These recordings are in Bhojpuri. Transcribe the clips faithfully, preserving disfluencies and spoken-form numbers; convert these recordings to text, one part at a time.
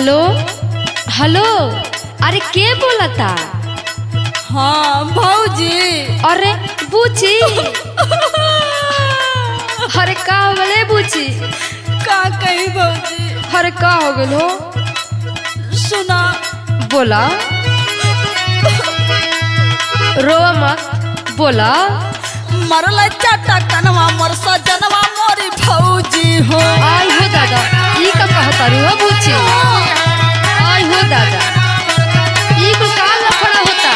हेलो हेलो, अरे के बोलता? हाँ भौजी। अरे बूची अरे का हो गले बूची? का कही भौजी? अरे का हो गल हो? सुना। बोला, रोवा मत, बोला। मरल चाटा कनवा मोर सजनवा मोरी भौजी हो। आई हो दादा, ई का कहता रू हो बूची? आई हो दादा, ई को का लफड़ा होता?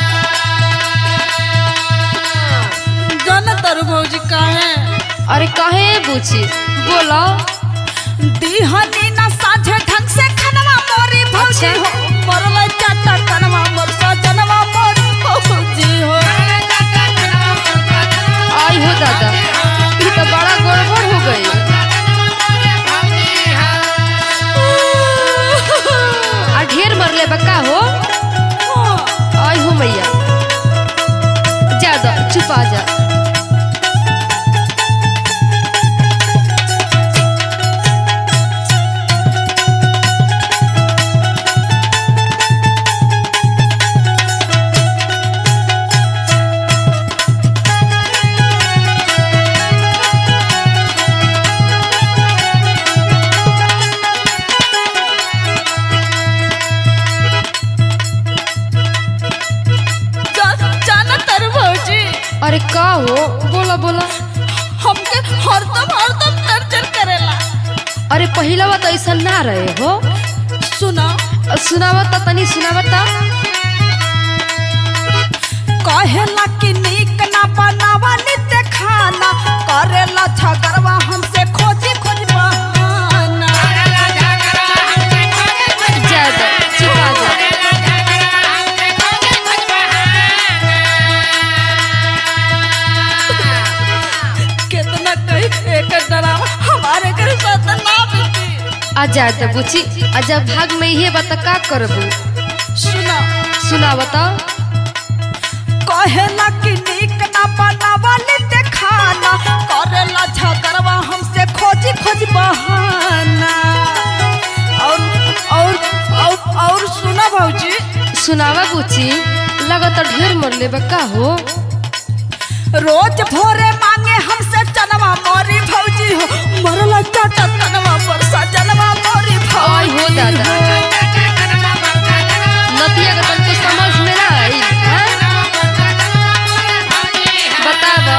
जान तर भौजी काहे? अरे काहे बूची? बोला। दीहनी ना साझे ढंग से खनवा मोरी भौजी अच्छा। हो। मरल चाटा कनवा मोर सजनवा मोरी भौजी हो। आई हो दादा, ये तो बड़ा गड़बड़ हो गई। आ ढेर मरले बका हो। आई हो मैया, ज्यादा चुपा जा। अरे का हो? बोला बोला। हमके हरदम हरदम टर्चर करेला। अरे पहला बात ऐसा ना रहे हो। सुना। सुनावता तनी सुनावता। कहेला कि नीक ना बनावा नित्य खाना, करेला झगड़वा हमसे खोजी खोज बहाना। ज्यादा चुपा जा। कितना कही एक डरावा हमारे घर साथ ना बीती। आ जाता बुची, आ जब भाग में ये बता का करबू? सुना। सुनावता। कहेला कि नीक ना बनावा नित्य खाना, करेला झगड़वा हमसे खोजी खोज बहाना। और और और, और सुना भौजी। सुनावा बुची, लगता ढेर मरले बका हो। रोज भोरे मांगे हमसे चनवा मोरी भौजी हो। मरला चाटा कनवा पर सजनवा मोरी भौजी। आई हो दादा, नतिया का तुमको समझ में ना आई? हाँ? बतावा।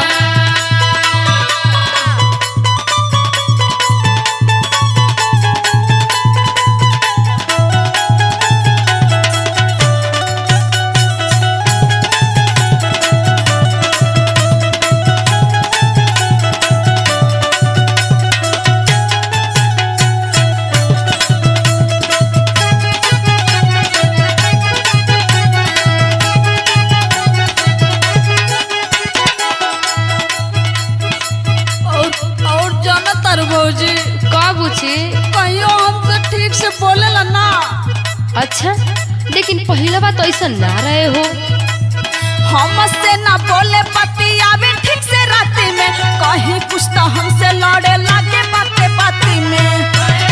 भौजी का बुची? कहियो हमसे ठीक से बोलेला ना। अच्छा, लेकिन पहला बात ऐसा ना रहे हो। हमसे ना बोले बतियावे ठीक से राती में, कहीं कुछ तो हमसे लड़े लागे बाते बाती में।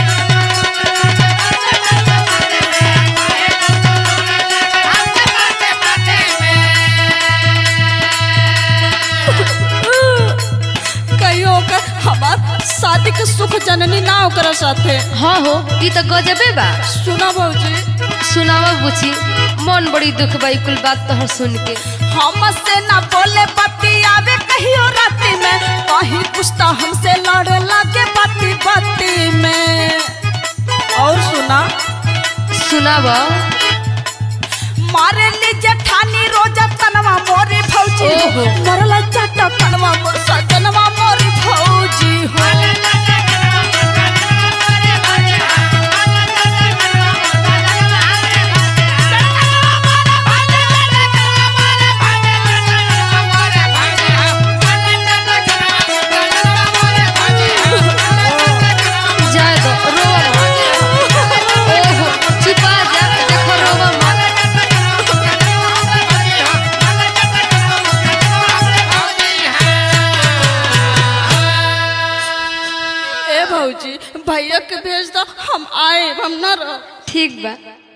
कहियो कर हमार शादी के सुख जननी ना ओकरा साथे। हाँ हो, ये तो गजबे बा। सुना भौजी। सुनावा बुची, मन बड़ी दुख बाई कुल बात तो सुन के। हमसे ना बोले बतियावे कहियो राती में, कहीं कुछ तो हमसे लड़े लागे बाती बाती में। और सुना। सुनावा। मारे ली जेठानी रोजा तनवा मोरी भौजी हो। मरला चाटा कनवा मोर सजनवा मोरी भौजी हो। भैया के भेज दो, हम आए, हम न रह। ठीक बा।